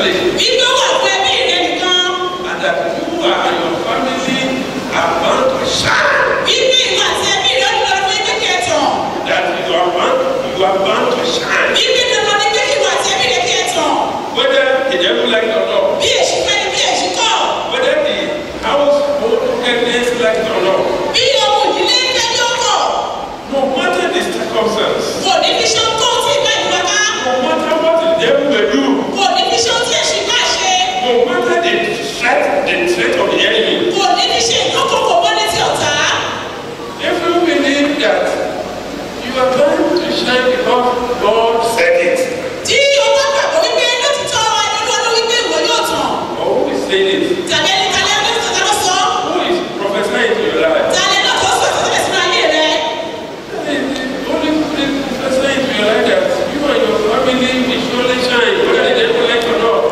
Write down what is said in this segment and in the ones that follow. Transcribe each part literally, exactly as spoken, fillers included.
family. And that you and your family are bound to shine. That you are bound, you are bound to shine. Whether the devil like it or not. Whether the household evidence like it or not. No matter the circumstance. No matter what the devil will do. No matter the threat, the threat of the enemy. If you believe that you are going to shine because God said it. Or who is saying it? Who is prophesying to your life? The only people prophesying to your life that you and your family will surely shine, whether the devil like it or not.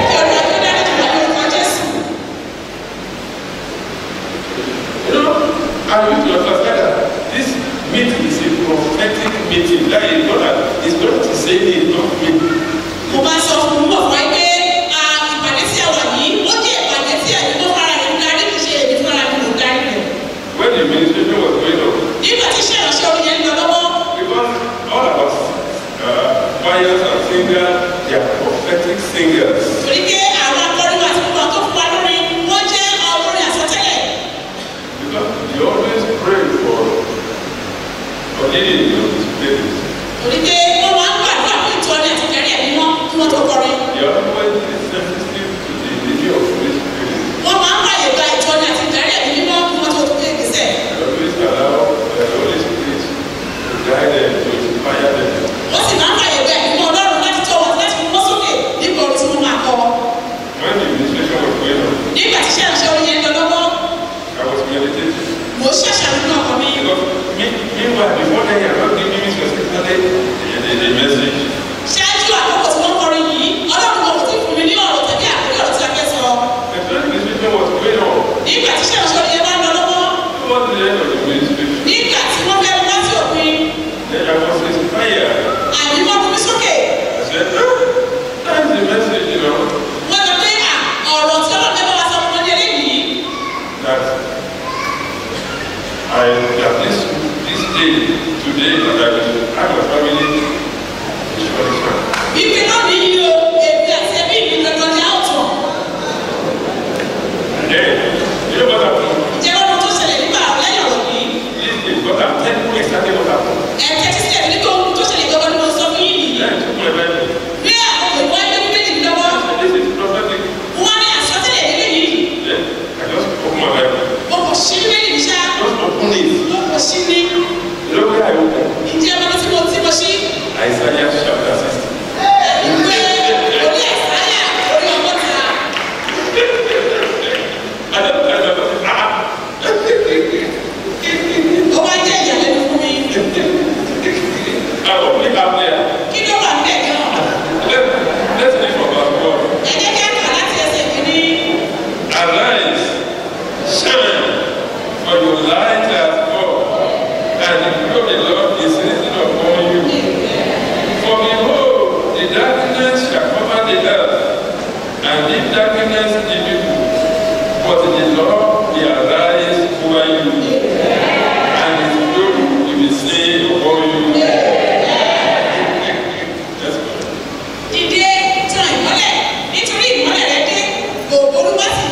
You know,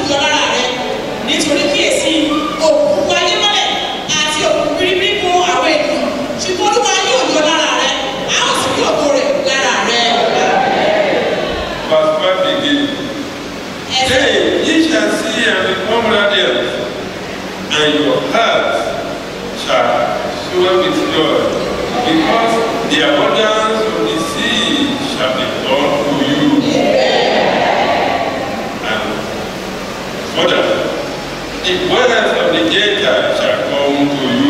yọ lára rẹ nítorí kíyèsí òkùnkùn ayé mọ́lẹ̀ àti òkùnkùn bíríbírí kún àwọn ènìyàn ṣùgbọ́n olúwa yóò yọ lára rẹ a ó sì rí ògo rẹ̀ lára rẹ. Verse five again. Then ye shall see and become radiant, and your heart shall swell with joy, because the abundance of the sea shall be done to you. And further, the wealth of the Gentiles shall come to you.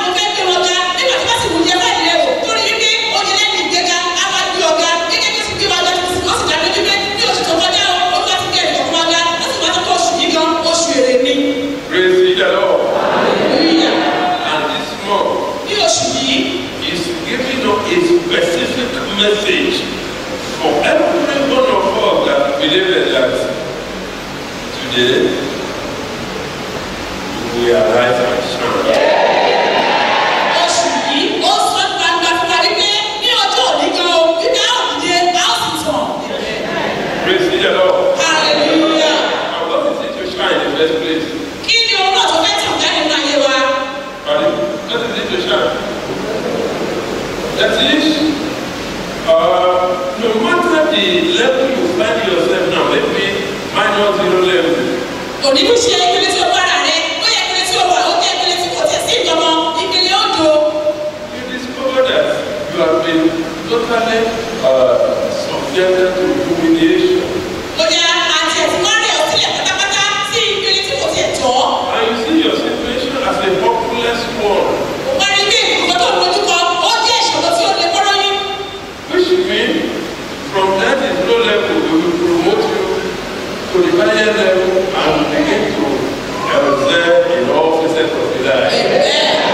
Give message for every one of us that believe that today we are right and shine. Praise the Lord. Hallelujah. And what is it to shine in the first place? Pardon? What is it to shine? That is, uh, no matter the level you find yourself now, maybe minus zero level. You discover that you have been totally uh, subjected to humiliation. And you see your situation as a hopeless one. Which means, from that low level, we will promote you to the higher level and begin to excel in all facets of the life.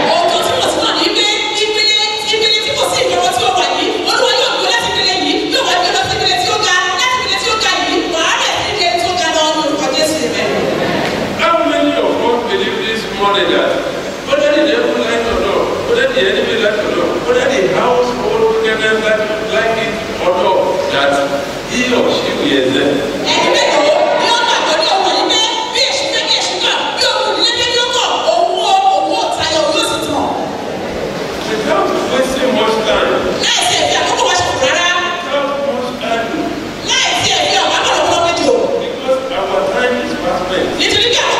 That whether the devil like or not, whether the enemy like or not, whether the household together like, like it or not, that he or she will exert. Without wasting much time, without much ado, because our time is fast spent.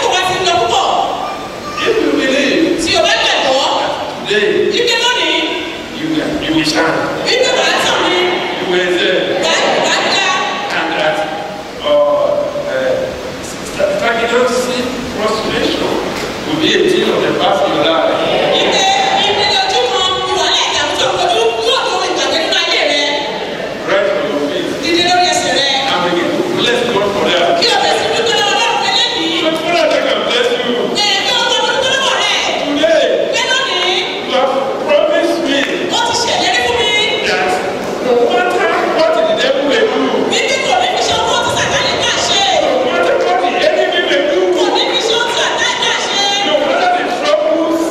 If you believe today, you can, you will shine. You will excel. And that uh, uh, stagnancy, frustration will be a thing of the past in your life. Right on your feet. And begin to bless God for that. So Father, I can bless you. Troubles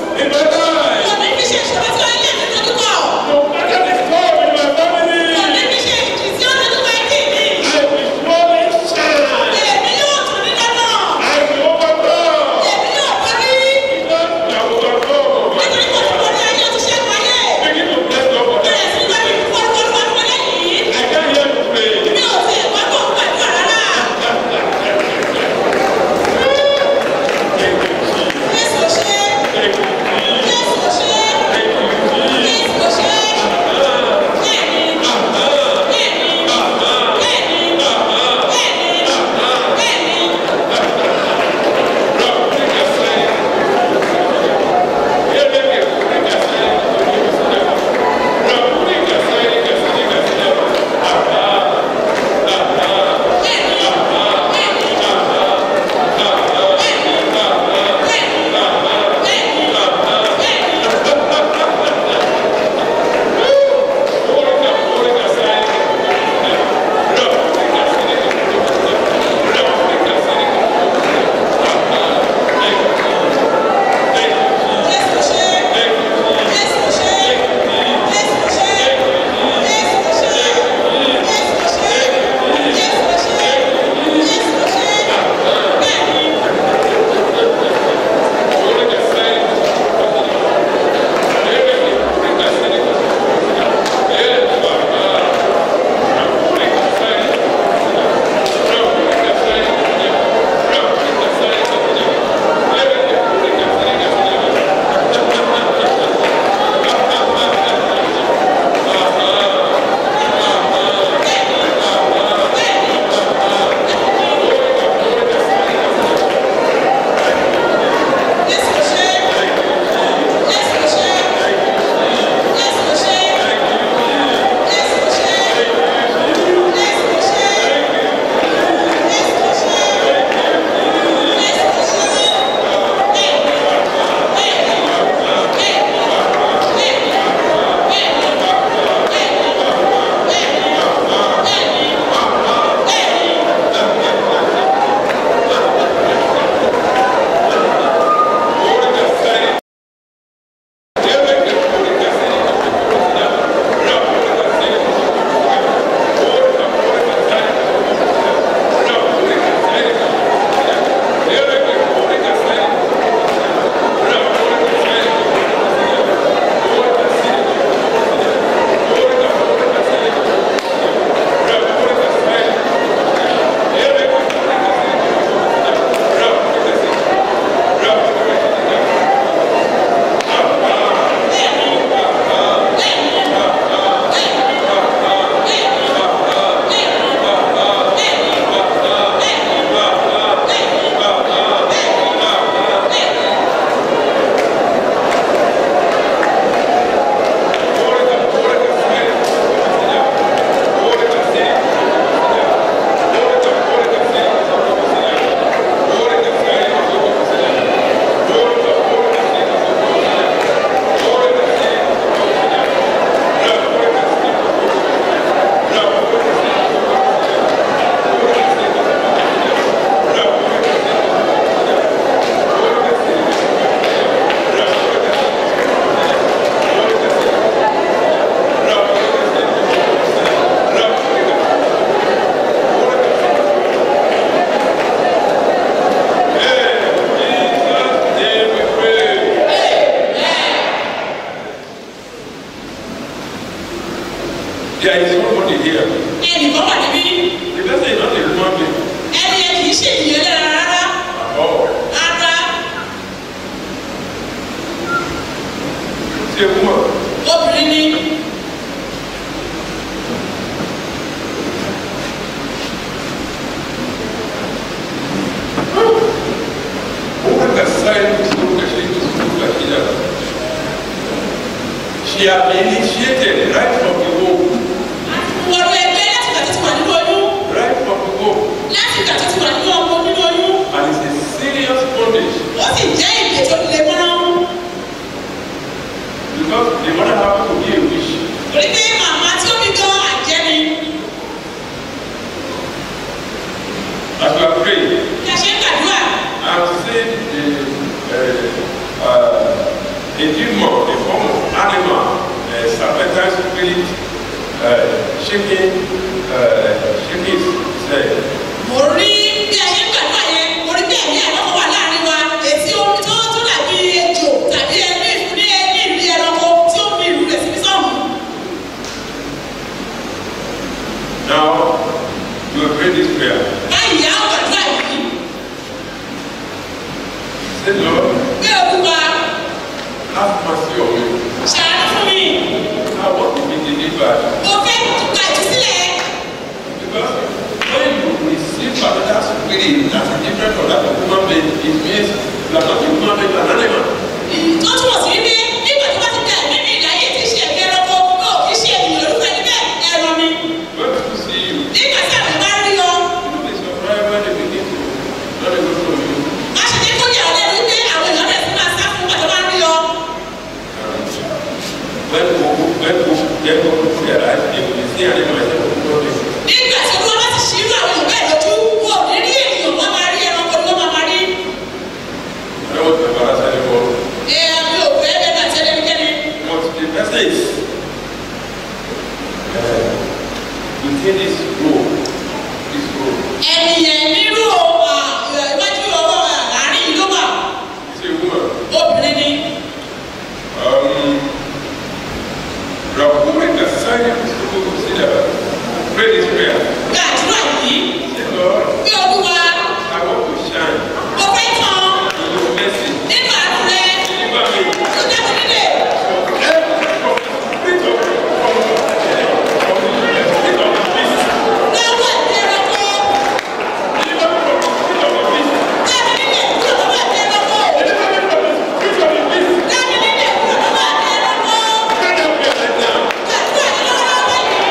There is somebody here. Ẹnìkan wà níbí. The person is not a human being. Ẹni yẹn kì í ṣe ènìyàn lẹ́ra rárá. At all. Rárá. It's a woman. Obìnrin ni. She has been initiated right from the womb. Wọ̀rọ̀ ẹgbẹ́ láti ìgbà tó ti wà nínú oyún. Right from the womb. Láti ìgbà tó ti wà nínú ọmọ nínú oyún. And it's a serious bondage. Ó sì jẹ́ ìgbé tó lè mọ́rán. Because the mother happened to be a witch. Torí pé màmá tí ó bí gan àjẹ́ ni. As we are praying, Bí a ṣe ń gbàdúrà. I have seen the uh, uh, a demon, a form of animal, a serpentine spirit, uh, shaking, uh, shaking his head. Mo rí bí a ṣe ń gbàdúrà yẹn, mo rí bí ẹ̀mí àìlọ́kọ̀ wà láàrin wa, èsì omi tó tó dàbí ejò tàbí ẹni ìfúnni ẹni ìrírí ẹranko tí ó fi ìrù rẹ̀ síbi sọ́hùn. Now, you will pray this prayer. Báyìí á gbàdúrà yìí. Say, Lord, Bí Olúwa have mercy on me. ṣàánú fún mi. I want to be delivered. Mo fẹ́ gba ìtúsílẹ̀. Because when you receive another spirit that is different from that of human being, it means you are not a human being, you are an animal. Tó túmọ̀ sí wípé nígbà tó bá ti gba ẹ̀mí mi láyé tí ṣe ẹ̀mí ẹranko, ó kì í ṣe ènìyàn lórúkọ ẹni bẹ́ẹ̀ ẹran ni. When people see you, Nígbà tí àwọn bá rí ọ, you will be surprised when they begin to not even know you. má ṣe jẹ́ kó yà ọ́ lẹ́nu wípé àwọn èèyàn bẹ̀rẹ̀ sí máa sá fún nígbà tó bá rí ọ. When people, when people get over their life, they will see an animal instead of human being. Nígbà tí Olúwa bá ti ṣírò àwọn èèyàn bẹ́ẹ̀ lójú, wọn ò ní rí ènìyàn, wọ́n máa rí ẹranko ni wọ́n máa máa rí. I don't want to embarrass anyone. Ẹ mi ò fẹ́ bẹ́ẹ̀ bá tẹ́lẹ̀ nìkẹ́ni. But the person is uh, within this row, this row. Ẹnìyẹn nírú iwájú ọwọ́ àárín yìí ló wà. It's a woman. Obìnrin ni. Um, Rabboni Kasanya Kusuko Kusida. Pray this prayer. Gbàdúrà yìí. Say, Lord, Bí Olúwa, I want to shine mo fẹ́ tán in your mercy. nínú àánú rẹ̀. Deliver me Ó dá mi nílé. from every from the spirit of from the spirit of the beast. Lọ́wọ́ ẹ̀mí ẹranko. Deliver me from the spirit of the beast. Dá mi nílé kúrò lọ́wọ́ ẹ̀mí ẹranko. Deliver me from the spirit of the beast. Dá mi nílé kúrò lọ́wọ́ ẹ̀mí ẹranko. Stand up here right now. Gbàdúrà yìí lọ́wọ́lọ́wọ́ yìí.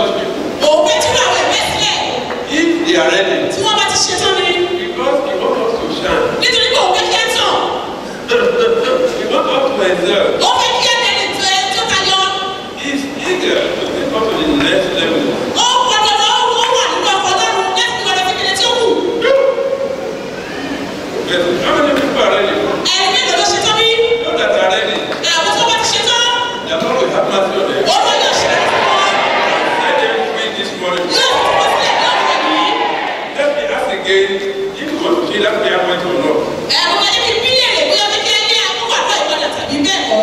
They are ready. Because he wants us again if you want to see that prayer point or not. Ẹ mo máa ní kí bílẹ̀ rẹ̀ bóyá bí kí ẹ ní àkókò àdúrà ìpadà tàbí bẹ́ẹ̀ kọ́.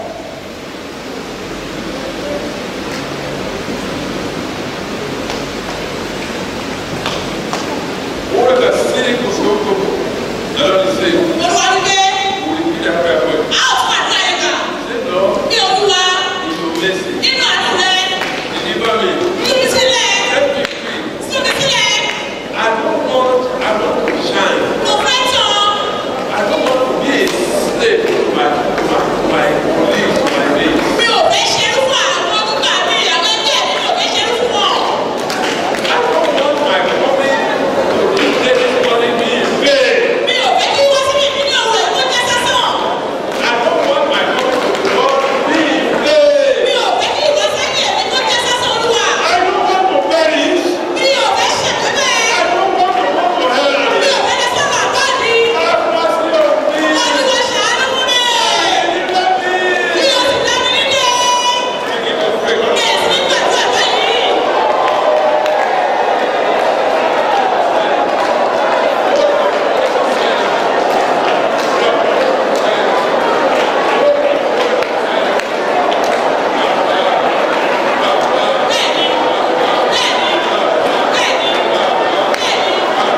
What is the city for so good? The Lord is saying. Olúwa ní pé. We will repeat that prayer point. A ó tún àdúrà yẹn kà. Say Lord. Bí Olúwa. In your mercy. Nínú àánú rẹ̀. Deliver me. Tú mi sílẹ̀. Set me free. Tú mi sílẹ̀. I don't want, I want to shine. Mo fẹ́ tán. I don't want to be a slave to my, to my, to my colleagues, to my mates. Mi ò fẹ́ ṣerú fún àwọn tó gbà mí ìyàwó ẹgbẹ́ mi, mi ò fẹ́ ṣerú fún wọn. I don't want my coming to this place calling me in vain. Mi ò fẹ́ kí wọ́n sí mi ní òwúrọ̀ ìwọ́n jẹ́ sásán. I don't want my coming to God to be in vain. Mi ò fẹ́ kí ìwọ́n sẹ́yìn ẹ̀mí tó jẹ́ sásán Olúwa. I don't want to perish. Mi ò fẹ́ ṣẹ̀gbẹ́ bẹ́ẹ̀. I don't want to go to hell. Mi ò fẹ́ lọ sọ́nà àbáàdì. Have mercy on me. Olúwa ṣàánú fún mi. Deliver me. Mi ò sì dá mi nílé. Begin to pray. Mi ò sì ní gbàdúrà báyìí. Bẹ́ẹ̀ni, bẹ́ẹ̀ni, bẹ́ẹ̀ni, bẹ́ẹ̀ni,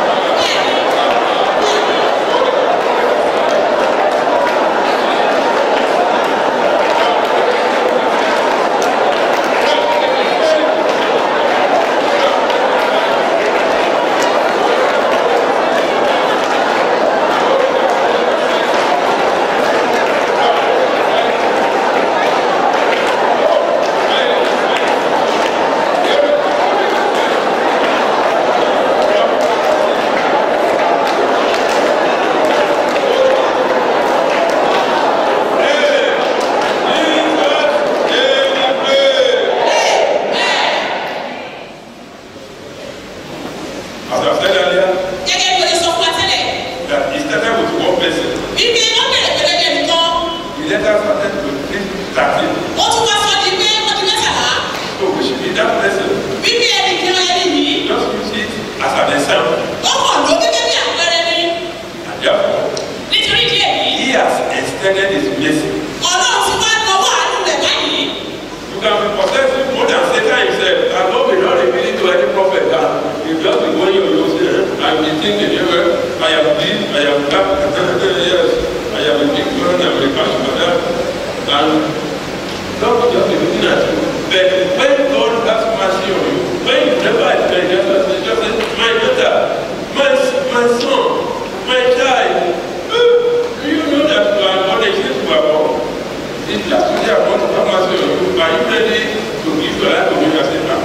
As I said earlier, gẹ́gẹ́ bí o ṣe sọ fún wa tẹ́lẹ̀. that it started with one person. Ibi wọ́n bẹ̀rẹ̀ pẹ̀lú ẹgbẹ́ nìkan. The letter started with thirteen. Ó tún wá sọ di pé wọ́n di mẹ́tàlá. So we should be that person. Bíbí ẹni kí wọ́n ẹni yìí. Just use it as an example. Ó kàn ló gẹ́gẹ́ bí àpẹẹrẹ ni. And therefore, Nítorí ìdí èyí. he has extended his blessing. Ọlọ́run ti wá lọ́wọ́ àánú rẹ̀ báyìí. You can be possessing more than Satan himself. And God will not reveal it to any prophet that you just be going on your own. I will think the neighbor, I am this, I am that. Yes, I am a big man, I am a cash mother. And God will just be looking at you. But when God has mercy on you, when you never expect, just say, just say, my daughter, my, my son, my child, do you know that you are not a child to our It's just today I want to have mercy on you. Are you ready to give your life to me as a man?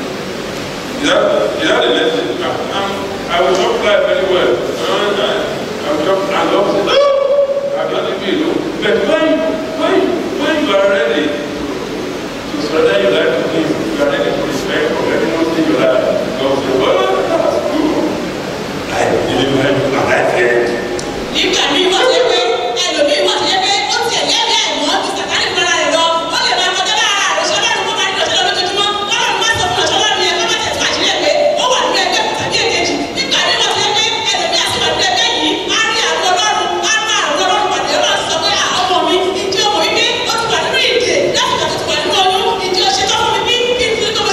Is that, is that the lesson? I'm, I will not fly very well. And I, I will just, and love say, no! I don't leave you alone. But when, when, when you are ready to surrender your life to Him, you are ready to respect or let Him in your life. God will say, well, that's good. I believe I and I said, Nígbà míì wọ́n ti pé ẹlòmíì wọ́n ti pé ó ti ẹ̀yẹ́ bí àìmọ́ ti sàkárì fúnra rẹ̀ lọ. Wọ́n lè máa kọjá lára rẹ̀ ṣọ́lá ní kó máa ní lọ́sọ̀rọ̀ lójoojúmọ́. Ọlọ́run máa sọ fún ọ̀ṣọ́lá mi ẹ̀ má tẹ̀sí àṣírí pé ó wà nínú ẹgbẹ́ tàbí èkejì. Nígbà míì wọ́n ti pé ẹlòmíì àti wà nínú ẹgbẹ́ yìí á rí àwọn ọlọ́run á má àwọn ọlọ́run pàdé ọlọ́run sọ pé ọmọ mi ìdí ọmọ mi pé ó ti wà nínú ìdè láti ìgbà tó ti wà nínú oyún ìdí ọṣẹ tó fún mi bí kí n fi tó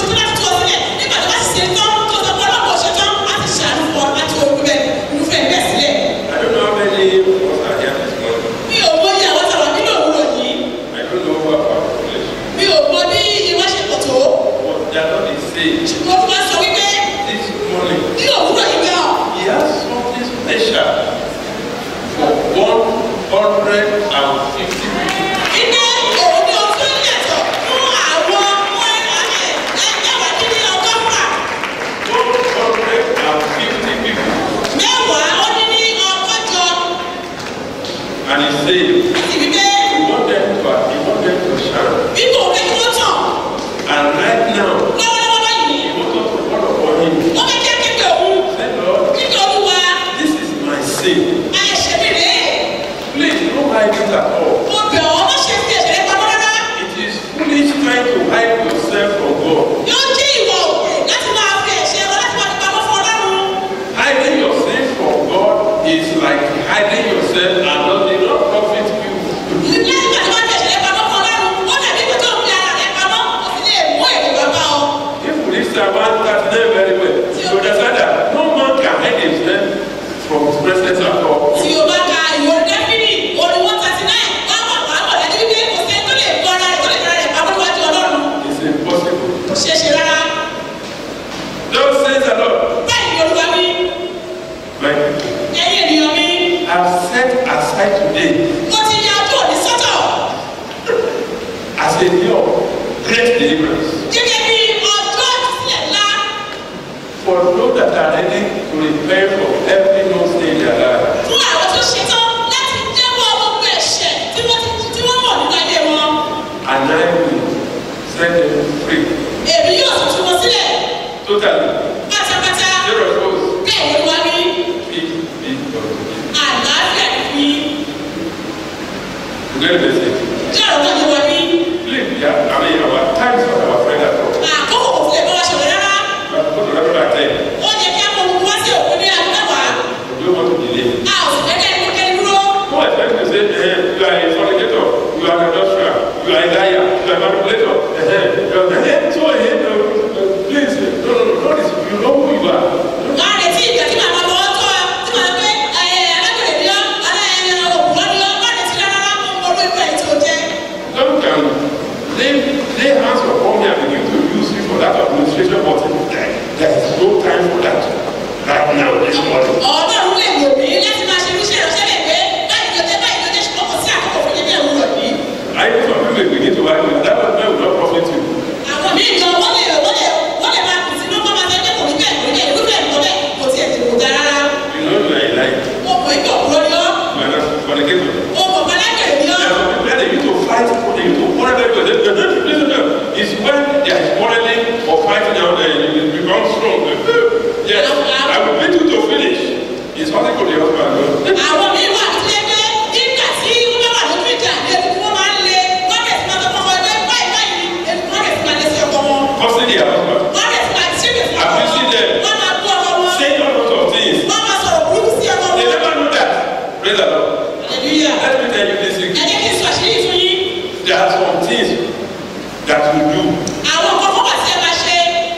great deliverance. Gẹ́gẹ́ bí ọjọ́ ìsílẹ̀ ńlá. For those that are ready to repent for every no sin in their life. Fún àwọn tó ṣetán láti jẹ́wọ́ gbogbo ẹ̀ṣẹ̀ tí wọ́n tí wọ́n mọ̀ nínú ayé wọn. And I will set them free. Èmi yóò sì tú wọn sílẹ̀. Totally. Pátápátá. Zero goes. Bẹ́ẹ̀ ni wọ́n ní. Peace be unto you. Àlàáfíà ni. You get the message? Jẹ́ ọ̀rọ̀ náà ni wọ́n ní. Please, yeah, I mean, our times for our friend at all. Àkókò kò tilẹ̀ bá wa ṣọ̀rọ̀ rárá. But go to Reverend at ten. Ó yẹ kí a mọ ohun wá sí òkú ní aago mẹ́wàá. You don't want to delay. A ò sì fẹ́ kẹ́ni kó kẹ́ni dúró. No, I expect to say, eh, you are a fornicator, you are an adulterer, you are a liar, you are a manipulator. Eh, eh, eh, so, eh, no, no, please, no, no, no, no, this, you know who you are. Wọ́n á retí ìgbà tí màmá bọ́ tọ́ ọ tí màá pé alágbèrè ni ọ́, aláìní òkúrọ́ ni ọ́, wọ́n á retí rárá orú ìgbà ètò òjẹ́. Some can lay, lay hands upon me and begin to use you for that administration, but there, there is no time for that right now, this morning. Ọlọ́run lè lò mí láti máa ṣe irúṣẹ́ ìránṣẹ́ lè pé báyìí ló dé báyìí ló dé ṣùgbọ́n kò sí àkókò fún ilé ìwúrọ̀ yìí. I know some people begin to argue that was why we not profit you. Àwọn míì gan wọ́n lè wọ́n lè wọ́n lè máa kù sínú kọ́ máa fẹ́ pé kò ní bẹ́ẹ̀ kò ní bẹ́ẹ̀ irúfẹ́ ìmọ̀ bẹ́ẹ̀ kò tiẹ̀ ti kò dáa rárá. You know you are a liar. Mo mọ̀ ìgbà òkúrọ́ ni ọ́. You are not fornicator. Mo mọ̀ pálákẹ̀rẹ̀ ni ọ́. There are some people that they need to fight, they need to quarrel very well. They- they- they- Listen to them. It's when they are quarreling or fighting out there, you will become strong. Yes, I will beat you to finish. It's only for the husband. Àwọn míì wà tó yẹ pé nígbà tí wọ́n bá wà lójú ìjà ní ewu wọ́n máa ń le wọ́n kẹ̀ sí máa tọkọ wọn ẹgbẹ́ báyìí báyìí wọ́n kẹ̀ sí máa lé sí ọkọ wọn. Custody their husband. Wọ́n kẹ̀ sí máa ṣépè fún ọkọ Have you wọn. seen them? Wọ́n máa bú ọkọ wọn. Say all sorts of things. Wọ́n máa sọ̀rọ̀ burúkú sí ọkọ They wọn. never know that. Praise the Lord. Hallelujah. Let me tell you this Ẹ again. jẹ́ kí n sọ àṣírí fún yín. There are some things that you do Àwọn nǹkan kan wà tí ẹ máa ṣe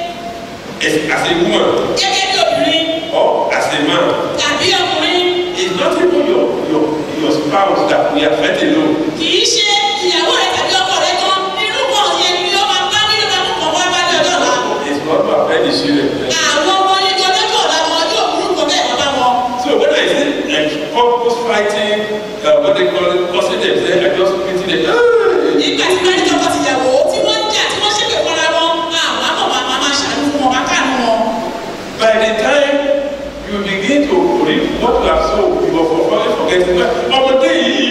as, as a woman gẹ́gẹ́ bí obìnrin or as a man. tàbí ọkùnrin. It's not even your your your spouse that we are fighting alone. Kì í ṣe ìyàwó rẹ tàbí ọkọ rẹ gan. Irú kan yẹn ni ó máa bá nínú àwọn kan wá bá ní ọjọ́ ọ̀la. It's not about fighting the children. Àwọn ọmọ yìí gan lọ́jọ́ ọ̀la wọn yóò burú kan bẹ́ẹ̀ bàbá wọn. So when I say like couples fighting, uh, what they call it, causing themselves, I just pity them. Nígbà tí bá ní tọkọ tìyàwó tí wọ́n ń jà tí wọ́n ṣépè fúnra wọn, àwọn àmọ̀ máa máa ṣàánú fún wọn, máa káàánú wọn. By the time you begin to read what you have sown, you will forget forgetting that. Ọmọdé yìí,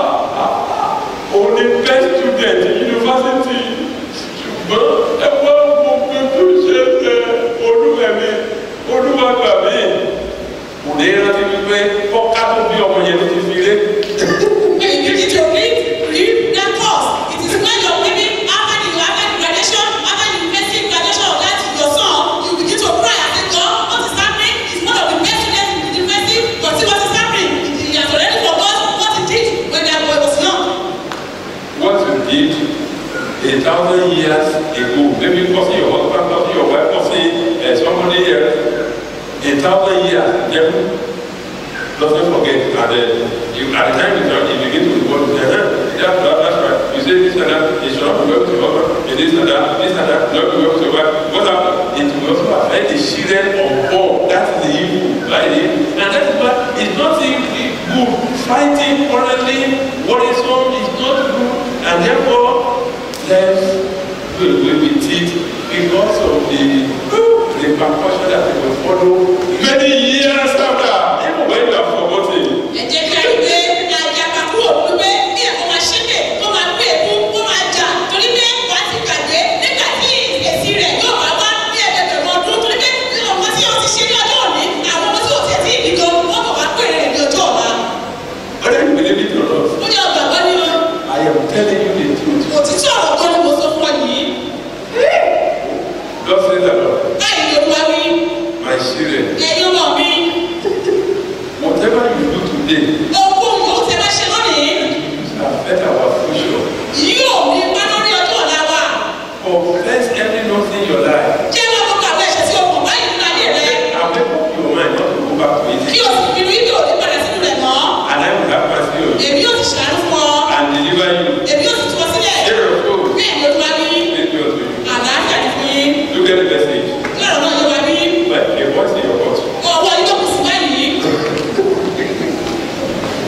only best student university, ṣùgbọ́n ẹ wá gbogbo tó ṣe ẹ olúwẹ̀mí olúwàgbàmí. Kò ní rántí wípé ọ̀ká tó bí ọmọ yẹn ló ti fi lé. When you begin to read, read that course, it is when you're maybe after the after the graduation, after the university graduation of that your son, you begin to cry and say, God, what is happening? He's one of the best students in the university, but see what is happening. He has already forgot what he did when that boy was young. What you did a thousand years ago, maybe causing your husband, causing your wife, causing uh, somebody else, a thousand years, then doesn't forget. And uh, you, at the time you, you begin to report, uh, yeah, that, that's right. You say this and that, it should not be well with your husband, and this and that, this and that, not be well with your wife. What happened? It will also affect the children unborn. That's the evil, right? And that is why it's not good. Fighting currently, worrisome is not good, and therefore, life will be with it because of the repercussion that it will follow many years after, even when you have forgotten. Ẹ jẹ́ kí a rí pé àjàkà kúrò ló pé bí ẹ̀kọ́ máa ṣépè, kó máa gbé èkú, kó máa jà, torí pé wàá ti gbàgbé nígbà tí èsì rẹ̀ yóò bá wá ní ẹgbẹ̀rún ọdún, torí pé ọmọ tí o ti ṣe ní ọjọ́ òní, àwọn ọmọ tí o ti ẹ̀ tí ì bí gan, wọ́n kọ̀ wá pèrè rẹ̀ ní ọjọ́ ọ̀la. Whether you believe it or not, Ó ní ọgbàgbọ́ ní wọn. I am telling you the truth. Òtítọ́ ọ̀rọ̀ kan ni mo sọ fún ọ yìí. God says that, Lord, Báyìí ló wá wí. my children, Ẹ̀yin ọmọ mi, whatever you do today, ohunkóhun yòówù tẹ́ bá ṣe lónìí, it will affect our future. yóò ní ipá lórí ọjọ́ ọ̀la wa. Confess every note in your life. Jẹ́ wọ́n kó kàwé ẹ̀ṣẹ̀ tí o kò báyìí nínú ayé rẹ̀. And make up your mind not to go back to it. Kí o sì pinnu ibi òní padà sínú rẹ̀ mọ́. And I will have mercy on you Èmi yóò sì ṣàánú fún ọ. and deliver you. Èmi yóò sì tú ọ sílẹ̀. Hear your food. Bẹ́ẹ̀ ni olúwa wí. Make me unto you. Àlàáfíà ni fún yín. Look at the message. Lọ́rọ̀ náà yóò wá wí. Like a voice in your heart. Ọwọ́ yín ló kù sí báyìí.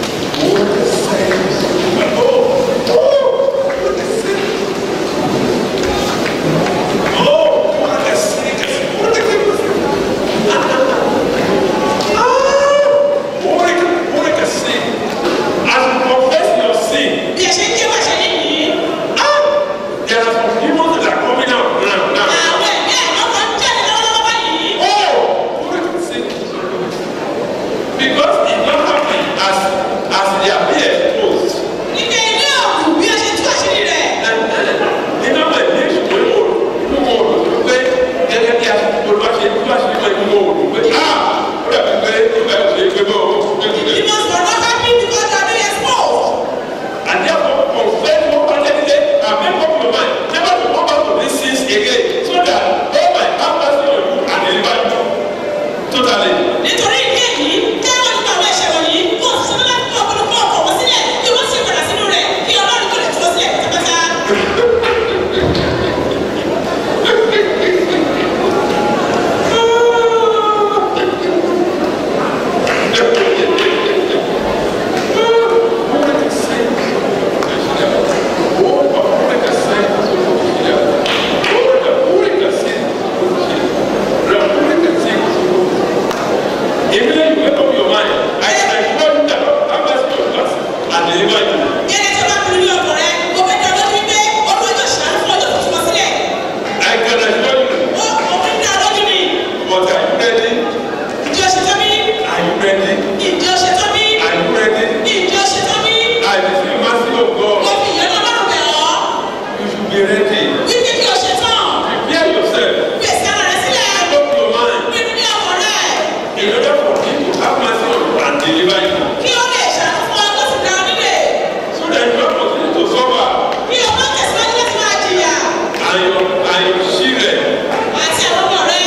ready? Ìjọ ṣe tán bí? Are you ready? Ìjọ ṣe tán bí? Are you ready? Ìjọ ṣe tán bí? I feel mercy of God. Mo fi ìyẹn lọ́wọ́ bẹ̀ ọ́. You should be ready. Wípé kí o ṣe tán. Prepare yourself. Pèsè ara rẹ sílẹ̀. Make up your mind. Nínú ní ọkọ̀ rẹ̀. In order for him to have mercy on you and deliver you. Kí o lè ṣàánú fún ọ tó sì dá ọ nílé. So that you don't continue to suffer. Kí o má tẹ̀síwájú láti máa jìyà. And your and your children. Àti àwọn ọmọ rẹ.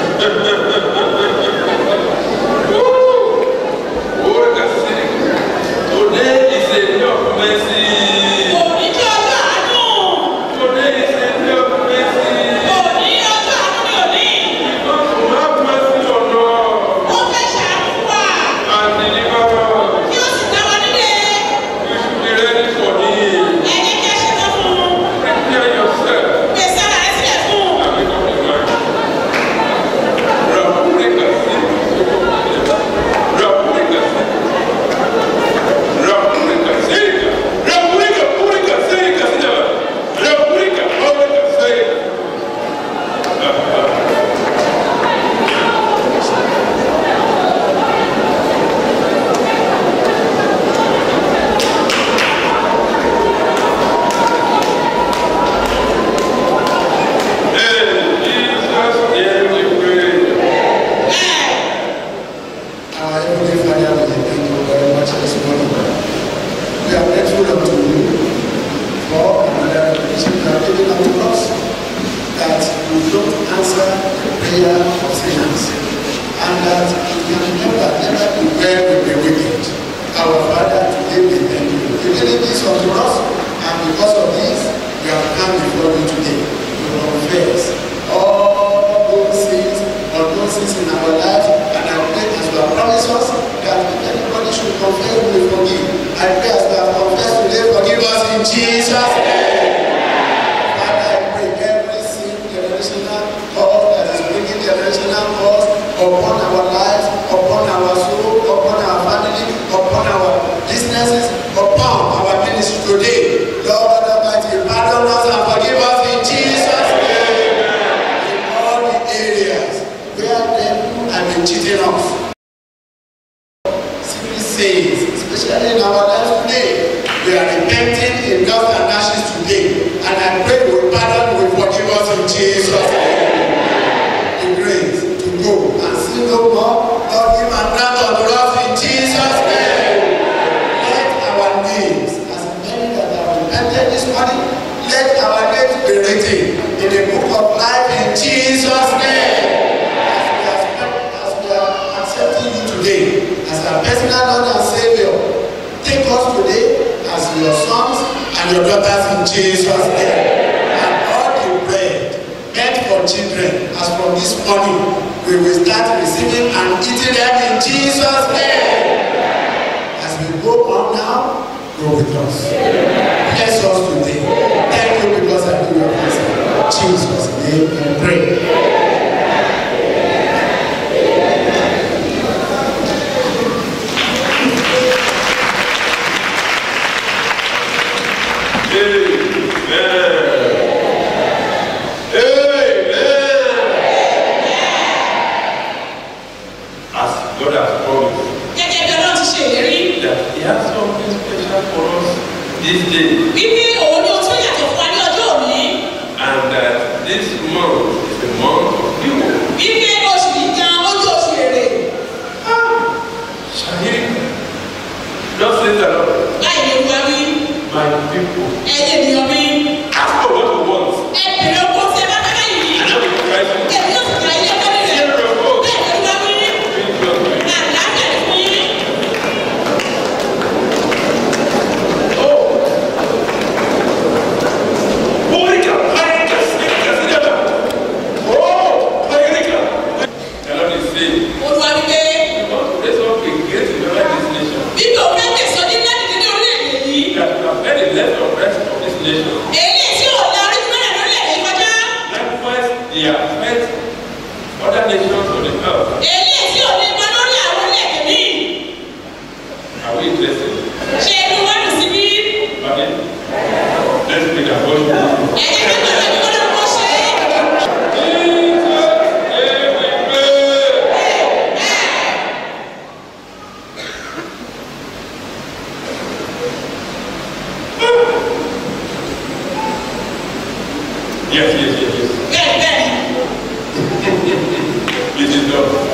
Oh, that's it. Today is a day of mercy. Òní jẹ́ ọjọ́ àánú. Today is a day of mercy. Òní ọjọ́ àánú ni òní. Because to have mercy on us Ó fẹ́ ṣàánú fún wa. and deliver us. Kí o sì dá wa nílé. You should be ready for him. Ẹ jẹ́ kí a ṣe tán fún un. Prepare yourself. Pèsè ara rẹ sílẹ̀ fún un. And make up your mind. Rapurika si. Rapurika si. Rapurika sirika. Rapurika purika sirika sinaba. Rapurika purika sirika. In Jesus' name we pray. Our Heavenly Father, we thank you very much this morning. We are grateful unto you for another revelation you have given unto us, that you don't answer the prayer of sinners, and that you can never, never be where we be wicked. Our Father, today we thank you. You gave this unto us, and because of this, we have come before you today to confess all those sins, all those sins in our lives, and I pray as you have promised us that if anybody should confess, we will forgive. I pray as we have confessed today, forgive us in Jesus' name. Father, I pray every sin, generational cause that is bringing generational cause upon our lives, upon our soul, upon our family, upon our businesses, upon our ministry today. Lord Almighty, pardon us and forgive us in Jesus' name. In all the areas where devil have been cheating us, secret sins, especially in our lives today, we are repenting in dust and ashes today, and I pray we will pardon, we forgive us in Jesus' name. The grace to go and sin no more, Lord, give and grant unto us in Jesus' name. Let our names, as many that have repented this morning, let our names be written in the book of life in Jesus' name. As we are, as we are accepting you today as our personal Lord and Savior, take us today as your sons and your daughters in Jesus' name. And all the bread meant for children, as from this morning, we will start receiving and eating them in Jesus' name. As we go on now, go with us. Bless us today. Thank you because I do your blessing. In Jesus' name I pray. This day, Wípé òun ni o tún yàtọ̀ fún wa ní ọjọ́ òní. and that this month is a month of you. Wípé oṣù yìí gan ojú oṣù èrè. Shahid, just say that, Láì lè wá wí. my people, Ẹyẹ ènìyàn mi. ask for what you want. Ẹ bèrè oko tí ẹ bá fẹ́ báyìí. And I will provide you. Èmi yóò sì gba ilé ẹgbẹ́ rẹ̀. Hear your voice. Bẹ́ẹ̀ ni wá wí. Bring your voice. Àlàáfíà ni fún yín. Pública, mágica, sínica, sínica. Oh, mágica. The Lord is saying, Olúwa wípé. you want to raise up a great remember this nation. Bíbí òun fẹ́ tẹ̀sán ní láti ní orílẹ̀-èdè yìí. That you have heard the lesson of rest of this nation. Èyí tí ò la orí mẹ́rin lórílẹ̀-èdè yìí kọjá. Likewise, they have met other nations on the earth. Èyí tí ò ní ipa lórí àwọn orílẹ̀-èdè míì. Are we interested? Ṣé inú wa dùn sí bí? Okay. Let's pick a voice. Ẹ jẹ́ ká gbọ́dọ̀ bí wọ́n lọ́wọ́ ṣe é. Jesus, name we pray. Yes, yes, yes, yes. Bẹ́ẹ̀ bẹ́ẹ̀. It is done.